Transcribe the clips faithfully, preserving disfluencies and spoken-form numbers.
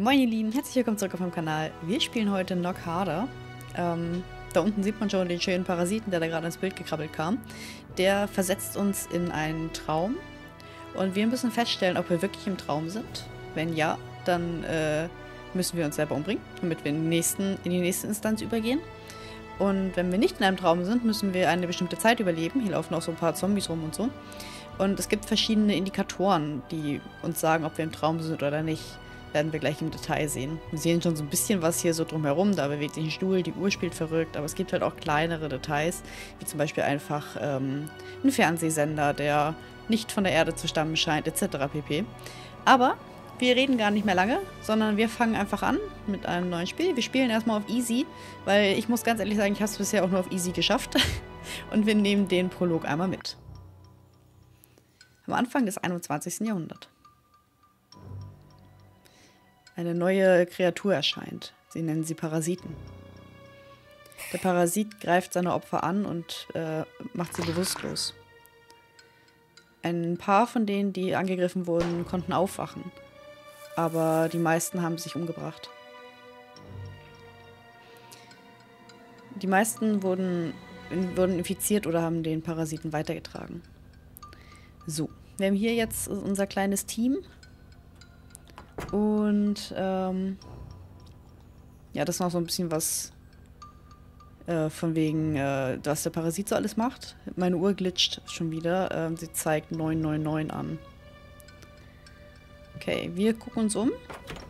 Moin ihr Lieben, herzlich willkommen zurück auf meinem Kanal. Wir spielen heute Nock Harder. Ähm, da unten sieht man schon den schönen Parasiten, der da gerade ins Bild gekrabbelt kam. Der versetzt uns in einen Traum und wir müssen feststellen, ob wir wirklich im Traum sind. Wenn ja, dann äh, müssen wir uns selber umbringen, damit wir in die, nächsten, in die nächste Instanz übergehen. Und wenn wir nicht in einem Traum sind, müssen wir eine bestimmte Zeit überleben. Hier laufen auch so ein paar Zombies rum und so. Und es gibt verschiedene Indikatoren, die uns sagen, ob wir im Traum sind oder nicht. Werden wir gleich im Detail sehen. Wir sehen schon so ein bisschen was hier so drumherum. Da bewegt sich ein Stuhl, die Uhr spielt verrückt. Aber es gibt halt auch kleinere Details, wie zum Beispiel einfach ähm, ein Fernsehsender, der nicht von der Erde zu stammen scheint, et cetera pp. Aber wir reden gar nicht mehr lange, sondern wir fangen einfach an mit einem neuen Spiel. Wir spielen erstmal auf Easy, weil ich muss ganz ehrlich sagen, ich habe es bisher auch nur auf Easy geschafft. Und wir nehmen den Prolog einmal mit. Am Anfang des einundzwanzigsten Jahrhunderts. Eine neue Kreatur erscheint. Sie nennen sie Parasiten. Der Parasit greift seine Opfer an und äh, macht sie bewusstlos. Ein paar von denen, die angegriffen wurden, konnten aufwachen. Aber die meisten haben sich umgebracht. Die meisten wurden, wurden infiziert oder haben den Parasiten weitergetragen. So, wir haben hier jetzt unser kleines Team. Und, ähm, ja, das ist noch so ein bisschen was äh, von wegen, äh, was der Parasit so alles macht. Meine Uhr glitscht schon wieder. Ähm, sie zeigt neun neun neun an. Okay, wir gucken uns um.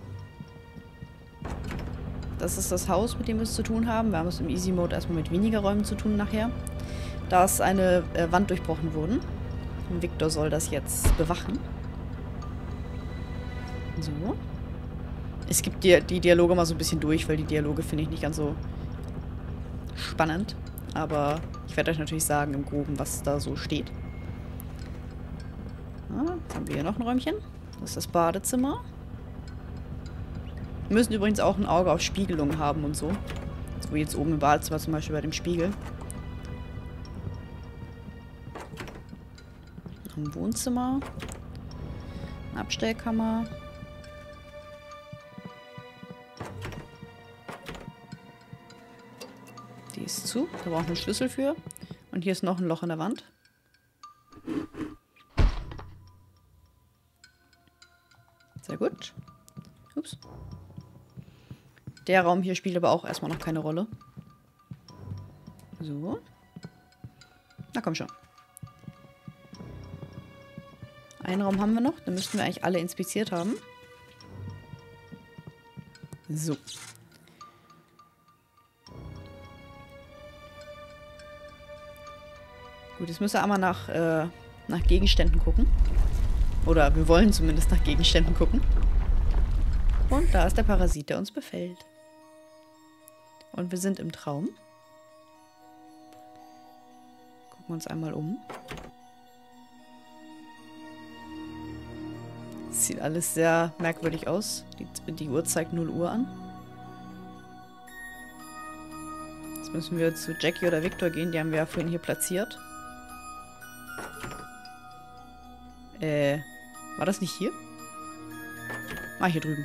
Das ist das Haus, mit dem wir es zu tun haben. Wir haben es im Easy Mode erstmal mit weniger Räumen zu tun nachher. Da ist eine äh, Wand durchbrochen worden. Und Victor soll das jetzt bewachen. So. Es gibt die, die Dialoge mal so ein bisschen durch, weil die Dialoge finde ich nicht ganz so spannend. Aber ich werde euch natürlich sagen im Groben, was da so steht. Ja, jetzt haben wir hier noch ein Räumchen. Das ist das Badezimmer. Wir müssen übrigens auch ein Auge auf Spiegelungen haben und so. So wie jetzt oben im Badezimmer zum Beispiel bei dem Spiegel. Noch ein Wohnzimmer. Eine Abstellkammer. Die ist zu. Da brauchen wir einen Schlüssel für. Und hier ist noch ein Loch in der Wand. Sehr gut. Ups. Der Raum hier spielt aber auch erstmal noch keine Rolle. So. Na komm schon. Einen Raum haben wir noch. Den müssten wir eigentlich alle inspiziert haben. So. Gut, jetzt müssen wir einmal nach, äh, nach Gegenständen gucken. Oder wir wollen zumindest nach Gegenständen gucken. Und da ist der Parasit, der uns befällt. Und wir sind im Traum. Gucken wir uns einmal um. Sieht alles sehr merkwürdig aus. Die, die Uhr zeigt null Uhr an. Jetzt müssen wir zu Jackie oder Victor gehen. Die haben wir ja vorhin hier platziert. Äh, war das nicht hier? Ah, hier drüben.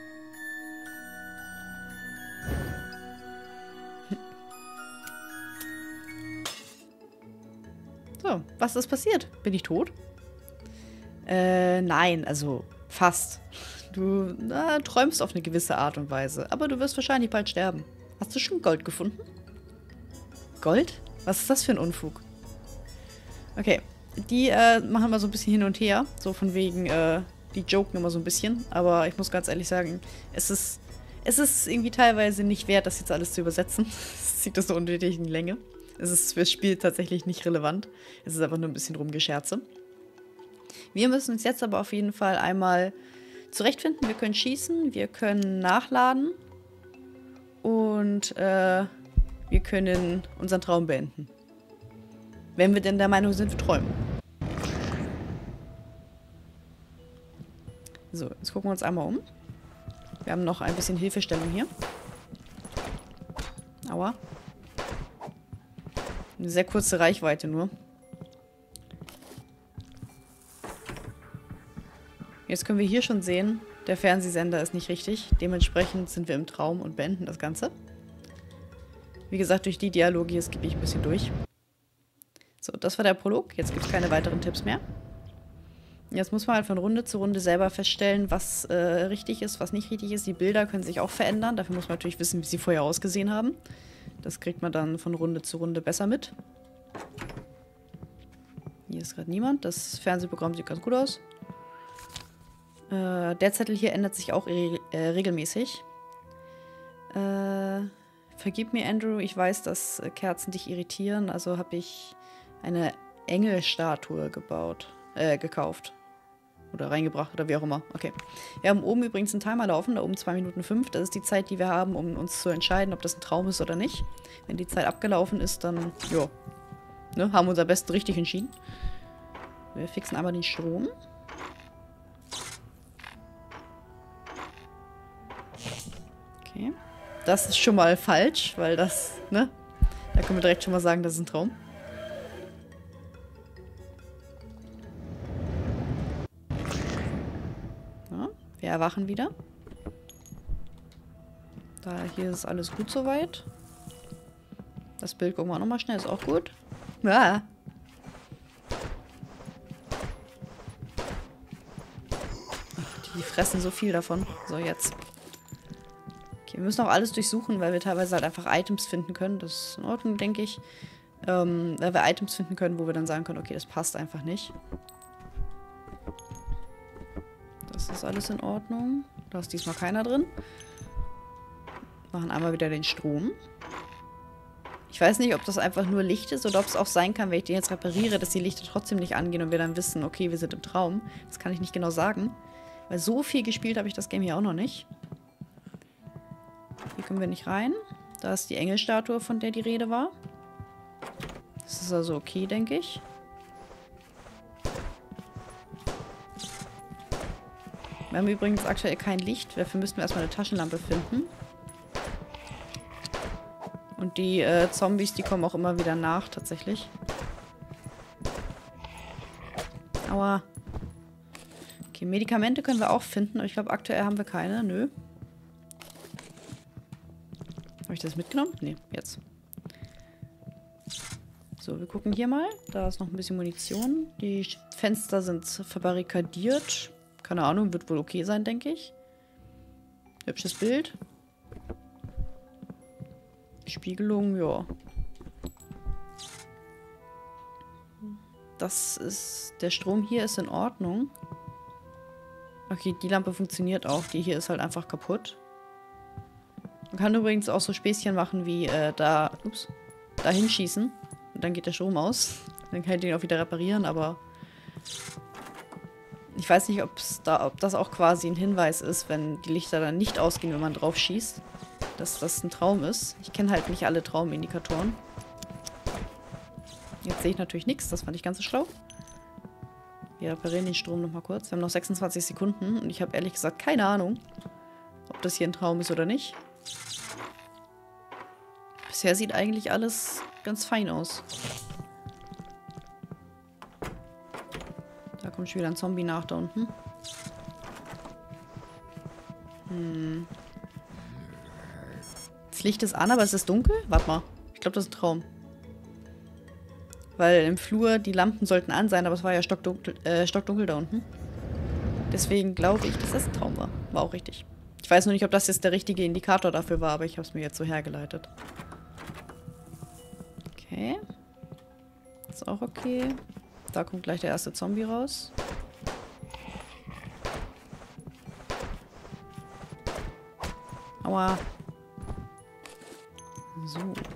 So, was ist passiert? Bin ich tot? Äh, nein, also fast. Du na, träumst auf eine gewisse Art und Weise, aber du wirst wahrscheinlich bald sterben. Hast du schon Gold gefunden? Gold? Was ist das für ein Unfug? Okay. Die äh, machen immer so ein bisschen hin und her. So von wegen, äh, die joken immer so ein bisschen. Aber ich muss ganz ehrlich sagen, es ist, es ist irgendwie teilweise nicht wert, das jetzt alles zu übersetzen. Es zieht das so unnötig in die Länge. Es ist fürs Spiel tatsächlich nicht relevant. Es ist einfach nur ein bisschen Rumgescherze. Wir müssen uns jetzt aber auf jeden Fall einmal zurechtfinden. Wir können schießen, wir können nachladen. Und äh, wir können unseren Traum beenden. Wenn wir denn der Meinung sind, wir träumen. So, jetzt gucken wir uns einmal um. Wir haben noch ein bisschen Hilfestellung hier. Aua. Eine sehr kurze Reichweite nur. Jetzt können wir hier schon sehen, Der Fernsehsender ist nicht richtig. Dementsprechend sind wir im Traum und beenden das Ganze. Wie gesagt, durch die Dialoge hier skippe ich ein bisschen durch. So, das war der Prolog. Jetzt gibt es keine weiteren Tipps mehr. Jetzt muss man halt von Runde zu Runde selber feststellen, was äh, richtig ist, was nicht richtig ist. Die Bilder können sich auch verändern. Dafür muss man natürlich wissen, wie sie vorher ausgesehen haben. Das kriegt man dann von Runde zu Runde besser mit. Hier ist gerade niemand. Das Fernsehprogramm sieht ganz gut aus. Äh, der Zettel hier ändert sich auch äh, regelmäßig. Äh, vergib mir, Andrew. Ich weiß, dass Kerzen dich irritieren. Also habe ich eine Engelstatue gebaut, äh, gekauft. Oder reingebracht oder wie auch immer. Okay. Wir haben oben übrigens einen Timer laufen, da oben zwei Minuten fünf. Das ist die Zeit, die wir haben, um uns zu entscheiden, ob das ein Traum ist oder nicht. Wenn die Zeit abgelaufen ist, dann, ja, ne, haben wir uns am besten richtig entschieden. Wir fixen einmal den Strom. Okay. Das ist schon mal falsch, weil das, ne, da können wir direkt schon mal sagen, das ist ein Traum. Wir erwachen wieder. Da hier ist alles gut soweit. Das Bild gucken wir auch nochmal schnell, ist auch gut. Ja. Ach, die fressen so viel davon. So, jetzt. Okay, wir müssen auch alles durchsuchen, weil wir teilweise halt einfach Items finden können. Das ist in Ordnung, denke ich. Ähm, weil wir Items finden können, wo wir dann sagen können, okay, das passt einfach nicht. Das ist alles in Ordnung. Da ist diesmal keiner drin. Machen einmal wieder den Strom. Ich weiß nicht, ob das einfach nur Licht ist oder ob es auch sein kann, wenn ich den jetzt repariere, dass die Lichter trotzdem nicht angehen und wir dann wissen, okay, wir sind im Traum. Das kann ich nicht genau sagen. Weil so viel gespielt habe ich das Game hier auch noch nicht. Hier können wir nicht rein. Da ist die Engelstatue, von der die Rede war. Das ist also okay, denke ich. Wir haben übrigens aktuell kein Licht. Dafür müssten wir erstmal eine Taschenlampe finden. Und die äh, Zombies, die kommen auch immer wieder nach, tatsächlich. Aua. Okay, Medikamente können wir auch finden. Aber ich glaube, aktuell haben wir keine. Nö. Habe ich das mitgenommen? Nee, jetzt. So, wir gucken hier mal. Da ist noch ein bisschen Munition. Die Fenster sind verbarrikadiert. Keine Ahnung, wird wohl okay sein, denke ich. Hübsches Bild. Spiegelung, ja. Das ist... Der Strom hier ist in Ordnung. Okay, die Lampe funktioniert auch. Die hier ist halt einfach kaputt. Man kann übrigens auch so Späßchen machen wie äh, da... Ups. Da hinschießen. Und dann geht der Strom aus. Dann kann ich den auch wieder reparieren, aber... Ich weiß nicht, ob's da, ob das auch quasi ein Hinweis ist, wenn die Lichter dann nicht ausgehen, wenn man drauf schießt. Dass das ein Traum ist. Ich kenne halt nicht alle Traumindikatoren. Jetzt sehe ich natürlich nichts, das fand ich ganz so schlau. Wir reparieren den Strom nochmal kurz. Wir haben noch sechsundzwanzig Sekunden und ich habe ehrlich gesagt keine Ahnung, ob das hier ein Traum ist oder nicht. Bisher sieht eigentlich alles ganz fein aus. Da kommt schon wieder ein Zombie nach da unten. Hm. Das Licht ist an, aber es ist dunkel? Warte mal. Ich glaube, das ist ein Traum. Weil im Flur die Lampen sollten an sein, aber es war ja stockdunkel, äh, stockdunkel da unten. Deswegen glaube ich, dass das ein Traum war. War auch richtig. Ich weiß nur nicht, ob das jetzt der richtige Indikator dafür war, aber ich habe es mir jetzt so hergeleitet. Okay. Ist auch okay. Da kommt gleich der erste Zombie raus. Aua. So.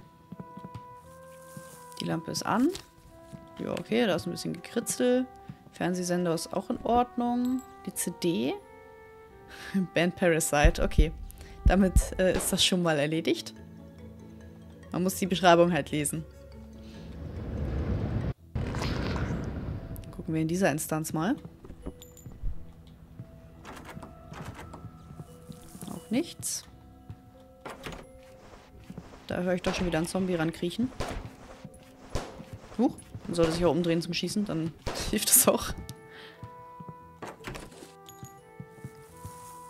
Die Lampe ist an. Ja, okay, da ist ein bisschen gekritzelt. Fernsehsender ist auch in Ordnung. Die C D. Band Parasite, okay. Damit äh, ist das schon mal erledigt. Man muss die Beschreibung halt lesen. Gucken wir in dieser Instanz mal. Auch nichts. Da höre ich doch schon wieder einen Zombie rankriechen. Huch, dann sollte sich auch umdrehen zum Schießen, dann hilft das auch.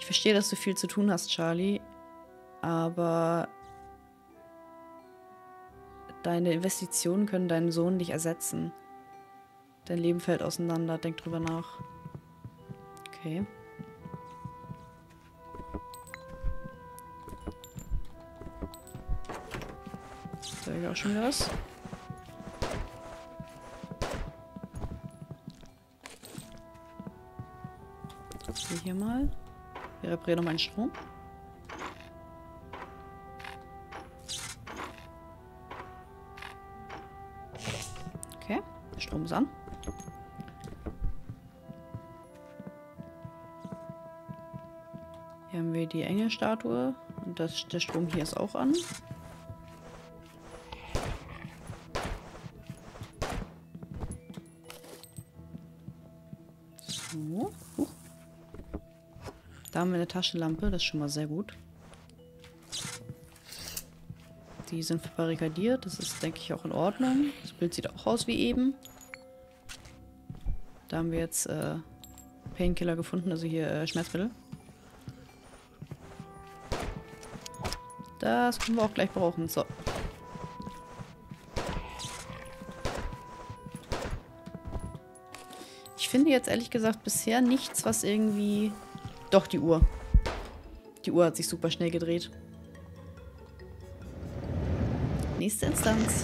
verstehe, dass du viel zu tun hast, Charlie, aber deine Investitionen können deinen Sohn nicht ersetzen. Dein Leben fällt auseinander, denk drüber nach. Okay. Da habe ich auch schon wieder was. Hier mal. Wir reparieren noch meinen Strom. Okay, der Strom ist an. Hier haben wir die Engelstatue und das, der Strom hier ist auch an. So. Huch. Da haben wir eine Taschenlampe, das ist schon mal sehr gut. Die sind verbarrikadiert, das ist, denke ich, auch in Ordnung. Das Bild sieht auch aus wie eben. Da haben wir jetzt äh, Painkiller gefunden, also hier äh, Schmerzmittel. Das können wir auch gleich brauchen. So. Ich finde jetzt ehrlich gesagt bisher nichts, was irgendwie... Doch, die Uhr. Die Uhr hat sich super schnell gedreht. Nächste Instanz.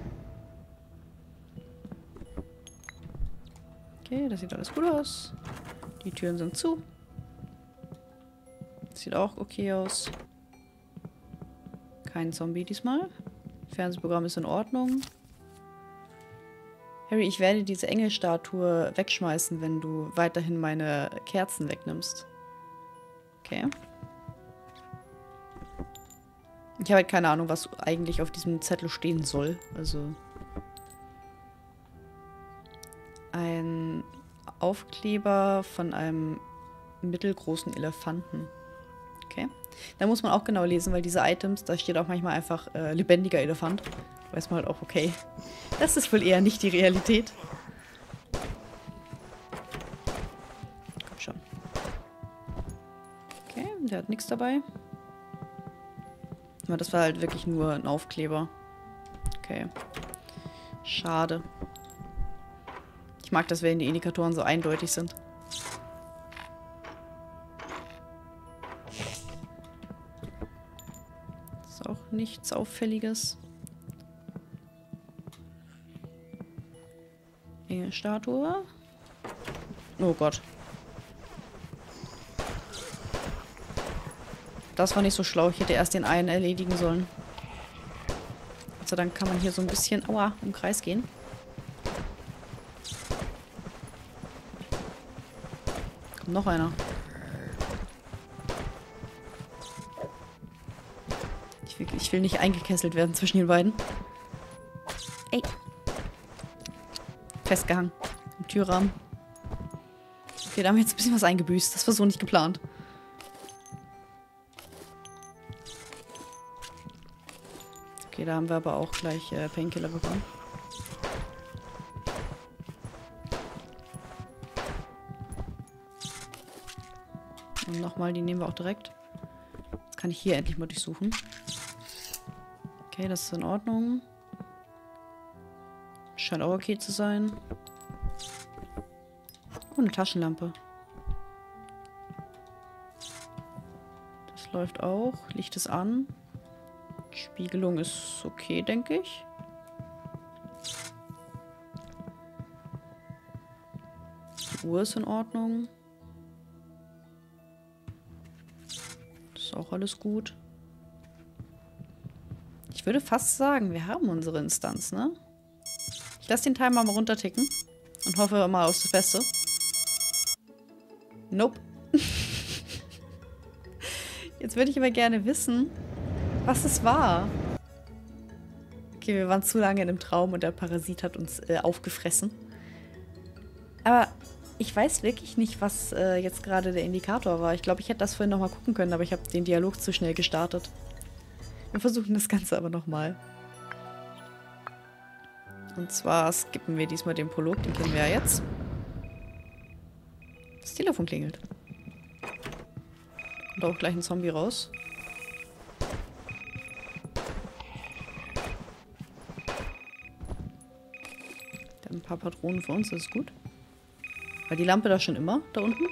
Okay, das sieht alles gut aus. Die Türen sind zu. Das sieht auch okay aus. Kein Zombie diesmal. Fernsehprogramm ist in Ordnung. Harry, ich werde diese Engelstatue wegschmeißen, wenn du weiterhin meine Kerzen wegnimmst. Okay. Ich habe halt keine Ahnung, was eigentlich auf diesem Zettel stehen soll. Also ein Aufkleber von einem mittelgroßen Elefanten. Okay. Da muss man auch genau lesen, weil diese Items, da steht auch manchmal einfach äh, lebendiger Elefant. Weiß man halt auch, okay. Das ist wohl eher nicht die Realität. Komm schon. Okay, der hat nichts dabei. Aber das war halt wirklich nur ein Aufkleber. Okay. Schade. Ich mag das, wenn die Indikatoren so eindeutig sind. Ist auch nichts Auffälliges. Engelstatue. Oh Gott. Das war nicht so schlau. Ich hätte erst den einen erledigen sollen. Also dann kann man hier so ein bisschen, aua, im Kreis gehen. Kommt noch einer. Ich will, ich will nicht eingekesselt werden zwischen den beiden. Ey. Festgehangen. Im Türrahmen. Okay, da haben wir jetzt ein bisschen was eingebüßt. Das war so nicht geplant. Okay, da haben wir aber auch gleich äh, Painkiller bekommen. Und nochmal, die nehmen wir auch direkt. Jetzt kann ich hier endlich mal durchsuchen. Okay, das ist in Ordnung. Scheint auch okay zu sein. Oh, eine Taschenlampe. Das läuft auch. Licht ist an. Spiegelung ist okay, denke ich. Die Uhr ist in Ordnung. Das ist auch alles gut. Ich würde fast sagen, wir haben unsere Instanz, ne? Ich lasse den Timer mal runterticken und hoffe mal aufs Beste. Nope. Jetzt würde ich aber gerne wissen, was es war. Okay, wir waren zu lange in einem Traum und der Parasit hat uns äh, aufgefressen. Aber ich weiß wirklich nicht, was äh, jetzt gerade der Indikator war. Ich glaube, ich hätte das vorhin nochmal gucken können, aber ich habe den Dialog zu schnell gestartet. Wir versuchen das Ganze aber nochmal. Und zwar skippen wir diesmal den Prolog, den kennen wir ja jetzt. Das Telefon klingelt. da auch gleich ein Zombie raus. Dann ein paar Patronen für uns, das ist gut. War die Lampe da schon immer, da unten?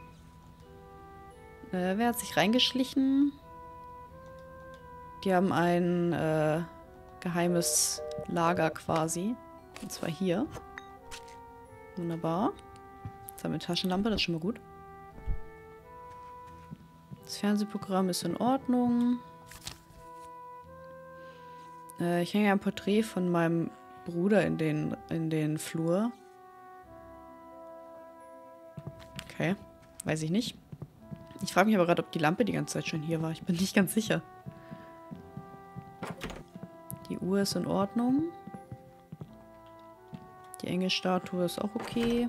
Äh, wer hat sich reingeschlichen? Die haben ein äh, geheimes Lager quasi. Und zwar hier. Wunderbar. Jetzt haben wir eine Taschenlampe, das ist schon mal gut. Das Fernsehprogramm ist in Ordnung. Äh, ich hänge ein Porträt von meinem Bruder in den, in den Flur. Okay, weiß ich nicht. Ich frage mich aber gerade, ob die Lampe die ganze Zeit schon hier war. Ich bin nicht ganz sicher. Die Uhr ist in Ordnung. Die Engelstatue ist auch okay.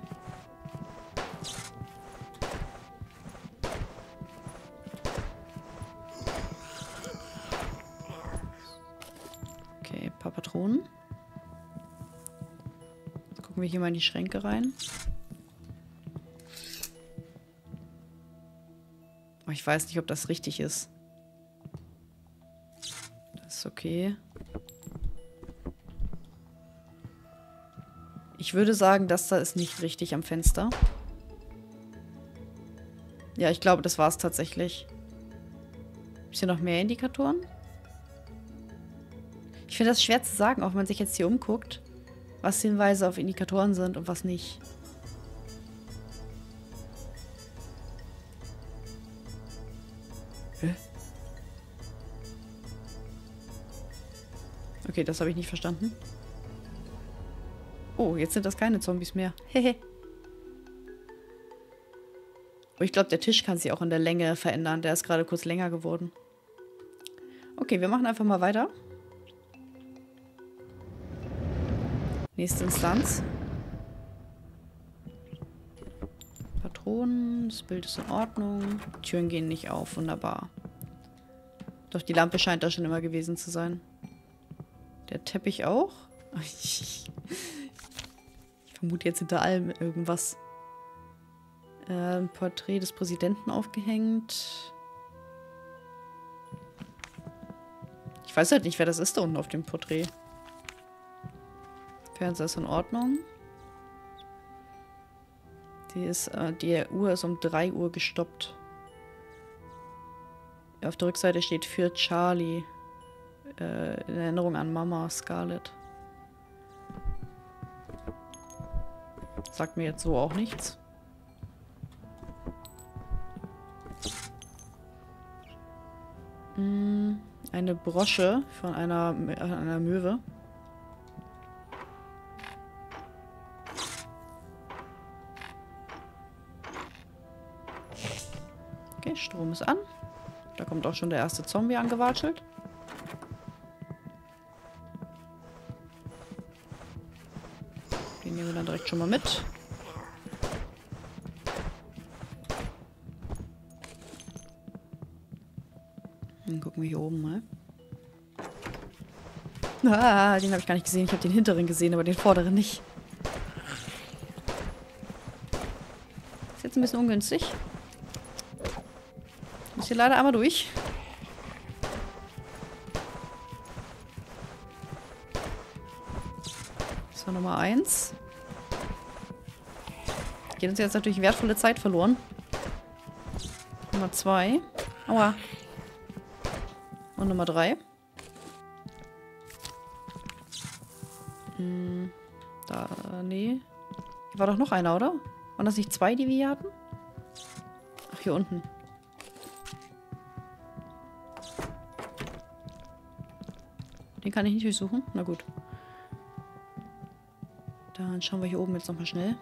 Okay, ein paar Patronen. Jetzt gucken wir hier mal in die Schränke rein. Oh, ich weiß nicht, ob das richtig ist. Das ist okay. Ich würde sagen, das da ist nicht richtig am Fenster. Ja, ich glaube, das war es tatsächlich. Gibt es hier noch mehr Indikatoren? Ich finde das schwer zu sagen, auch wenn man sich jetzt hier umguckt, was Hinweise auf Indikatoren sind und was nicht. Hä? Okay, das habe ich nicht verstanden. Oh, jetzt sind das keine Zombies mehr. Hehe. Oh, ich glaube, der Tisch kann sich auch in der Länge verändern. Der ist gerade kurz länger geworden. Okay, wir machen einfach mal weiter. Nächste Instanz. Patronen. Das Bild ist in Ordnung. Türen gehen nicht auf. Wunderbar. Doch die Lampe scheint da schon immer gewesen zu sein. Der Teppich auch. Ich vermute jetzt hinter allem irgendwas. Äh, ein Porträt des Präsidenten aufgehängt. Ich weiß halt nicht, wer das ist da unten auf dem Porträt. Fernseher ist in Ordnung. Die, ist, äh, die Uhr ist um drei Uhr gestoppt. Auf der Rückseite steht für Charlie. Äh, in Erinnerung an Mama Scarlett. Sagt mir jetzt so auch nichts. Hm, eine Brosche von einer, einer Möwe. Okay, Strom ist an. Da kommt auch schon der erste Zombie angewatschelt. Den nehmen wir dann direkt schon mal mit. Dann gucken wir hier oben mal. Ah, den habe ich gar nicht gesehen. Ich habe den hinteren gesehen, aber den vorderen nicht. Ist jetzt ein bisschen ungünstig. Ich muss hier leider einmal durch. Das war Nummer eins. Geht uns jetzt natürlich wertvolle Zeit verloren. Nummer zwei. Aua. Und Nummer drei. Hm, da, nee. Hier war doch noch einer, oder? Waren das nicht zwei, die wir hier hatten? Ach, hier unten. Den kann ich nicht durchsuchen? Na gut. Dann schauen wir hier oben jetzt nochmal schnell.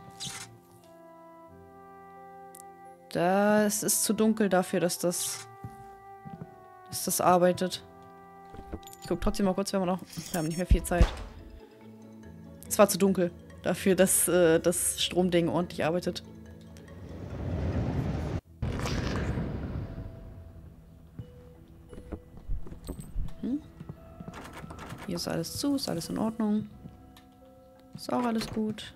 Das ist zu dunkel dafür, dass das... dass das arbeitet. Ich gucke trotzdem mal kurz, wenn wir noch... Wir haben nicht mehr viel Zeit. Es war zu dunkel dafür, dass äh, das Stromding ordentlich arbeitet. Hm? Hier ist alles zu, ist alles in Ordnung. Ist auch alles gut.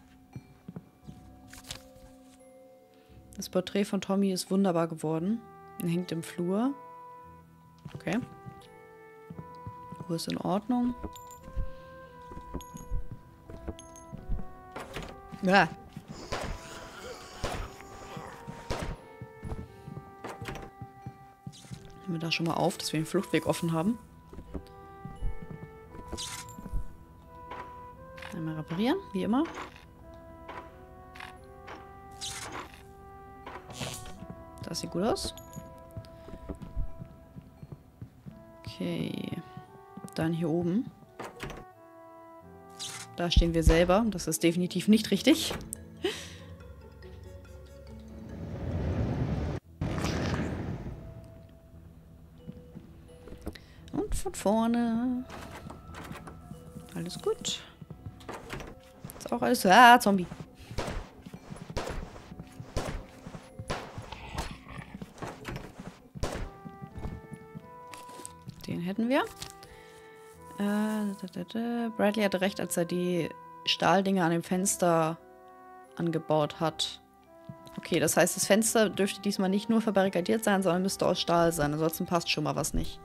Das Porträt von Tommy ist wunderbar geworden. Hängt im Flur. Okay. Uhr ist in Ordnung. Ja. Nehmen wir da schon mal auf, dass wir den Fluchtweg offen haben. Einmal reparieren, wie immer. Das sieht gut aus. Okay. Dann hier oben. Da stehen wir selber. Das ist definitiv nicht richtig. Und von vorne. Alles gut. Ist auch alles... Ah, Zombie. Den hätten wir. Äh, da, da, da. Bradley hatte recht, als er die Stahldinger an dem Fenster angebaut hat. Okay, das heißt, das Fenster dürfte diesmal nicht nur verbarrikadiert sein, sondern müsste aus Stahl sein. Ansonsten passt schon mal was nicht.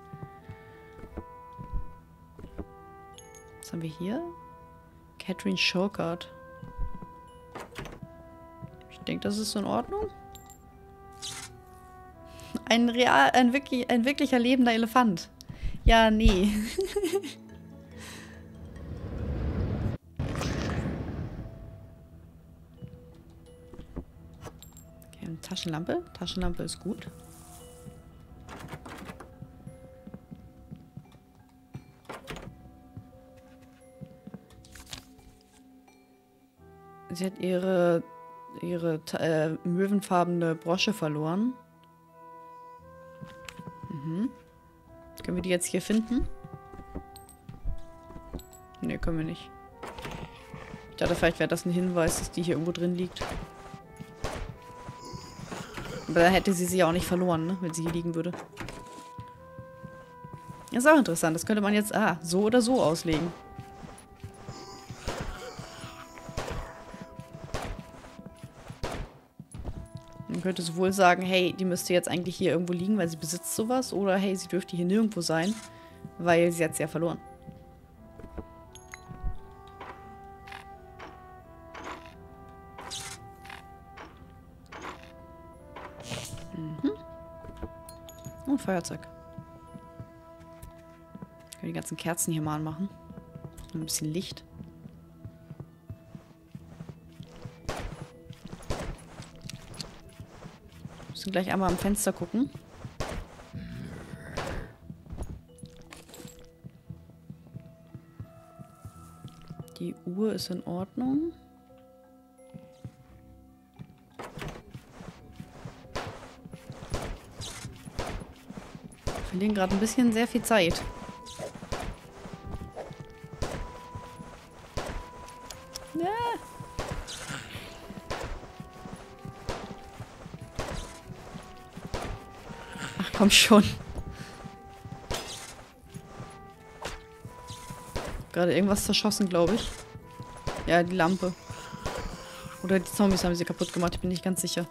Was haben wir hier? Catherine Shokart. Ich denke, das ist so in Ordnung. Ein real, ein wirklich, ein wirklicher lebender Elefant. Ja, nee. Okay, eine Taschenlampe. Taschenlampe ist gut. Sie hat ihre, ihre äh, möwenfarbene Brosche verloren. Mhm. Können wir die jetzt hier finden? Ne, können wir nicht. Ich dachte, vielleicht wäre das ein Hinweis, dass die hier irgendwo drin liegt. Aber dann hätte sie sie ja auch nicht verloren, ne? Wenn sie hier liegen würde. Das ist auch interessant. Das könnte man jetzt, ah, so oder so auslegen. Man könnte sowohl sagen, hey, die müsste jetzt eigentlich hier irgendwo liegen, weil sie besitzt sowas. Oder hey, sie dürfte hier nirgendwo sein, weil sie hat es ja verloren. Mhm. Und Feuerzeug. Können wir die ganzen Kerzen hier mal anmachen. Ein bisschen Licht. Wir müssen gleich einmal am Fenster gucken. Die Uhr ist in Ordnung. Wir verlieren gerade ein bisschen sehr viel Zeit. Ja. Ach komm schon. Gerade irgendwas zerschossen, glaube ich. Ja, die Lampe. Oder die Zombies haben sie kaputt gemacht, ich bin nicht ganz sicher.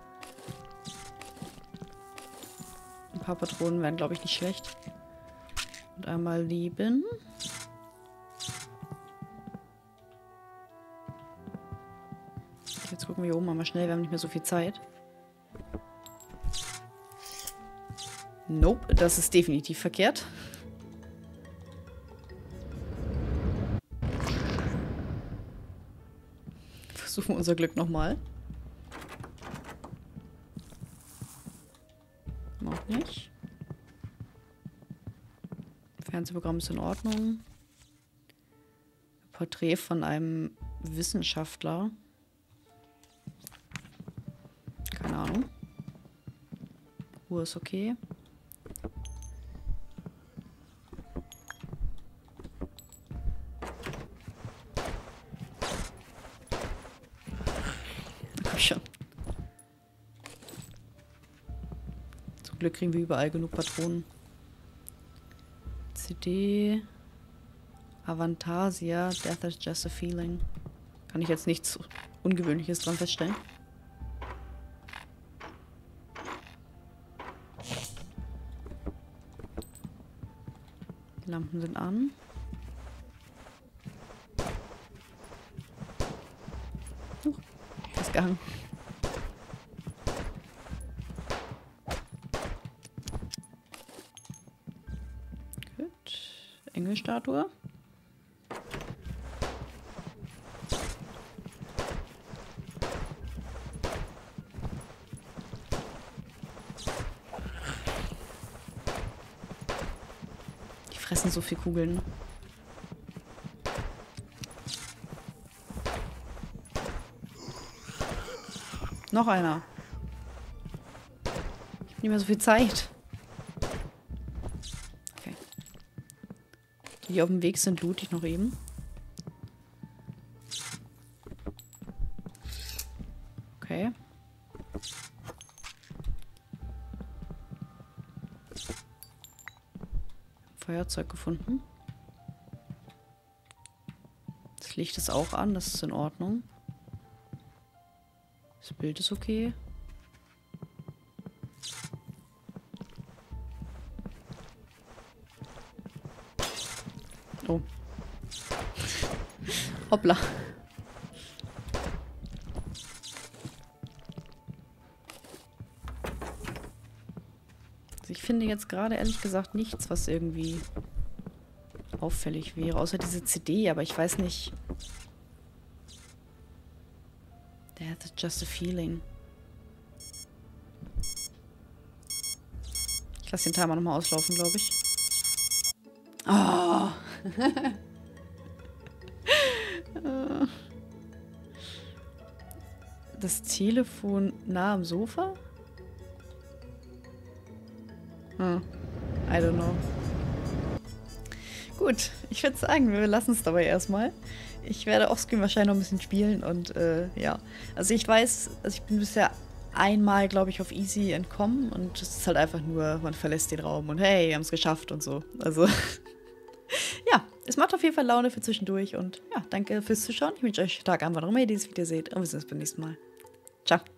Ein paar Patronen wären, glaube ich, nicht schlecht. Und einmal lieben. Jetzt gucken wir hier oben mal schnell, wir haben nicht mehr so viel Zeit. Nope, das ist definitiv verkehrt. Versuchen wir unser Glück nochmal. Auch nicht. Fernsehprogramm ist in Ordnung. Porträt von einem Wissenschaftler. Keine Ahnung. Uhr ist okay. Schon. Zum Glück kriegen wir überall genug Patronen. C D. Avantasia. Death is just a feeling. Kann ich jetzt nichts Ungewöhnliches dran feststellen. Die Lampen sind an. Uh, festgehangen. Gut. Engelstatue. Fressen so viel Kugeln. Noch einer. Ich habe nicht mehr so viel Zeit. Okay. Die, die auf dem Weg sind, loot ich noch eben. Okay. Feuerzeug gefunden. Das Licht ist auch an, das ist in Ordnung. Das Bild ist okay. Oh. Hoppla. Ich finde jetzt gerade ehrlich gesagt nichts, was irgendwie auffällig wäre, außer diese C D, aber ich weiß nicht. Death is just a feeling. Ich lasse den Timer nochmal auslaufen, glaube ich. Oh. Das Telefon nah am Sofa? Hm. I don't know. Gut, ich würde sagen, wir lassen es dabei erstmal. Ich werde offscreen wahrscheinlich noch ein bisschen spielen und äh, ja. Also ich weiß, also ich bin bisher einmal, glaube ich, auf Easy entkommen und es ist halt einfach nur, man verlässt den Raum und hey, wir haben es geschafft und so. Also ja, es macht auf jeden Fall Laune für zwischendurch und ja, danke fürs Zuschauen. Ich wünsche euch Tag, Abend, wann auch immer ihr dieses Video seht und wir sehen uns beim nächsten Mal. Ciao.